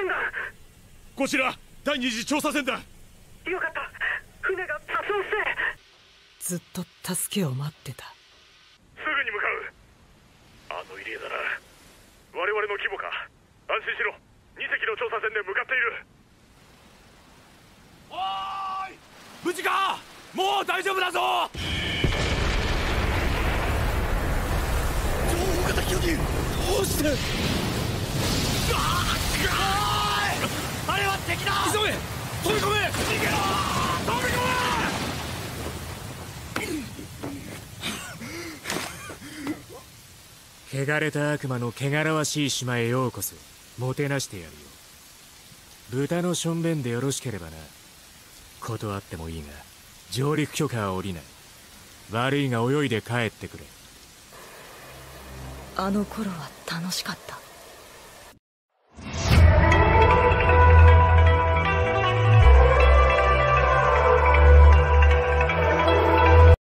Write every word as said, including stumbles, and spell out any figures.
船団。 こちら第二次調査船団。 よかった、船が破損して。 ずっと助けを待ってた。 すぐに向かう。あの入江だな。我々の規模か。安心しろ。に隻の調査船で向かっている。おーい、無事か。もう大丈夫だぞ。 大型巨人、どうして。 あれは敵だ。 急げ、飛び込め。 逃げろ。飛び込め。 汚れた悪魔の汚らわしい島へようこそ。もてなしてやるよ。豚のしょんべんでよろしければな。断ってもいいが上陸許可は下りない。悪いが泳いで帰ってくれ。 あの頃は楽しかった。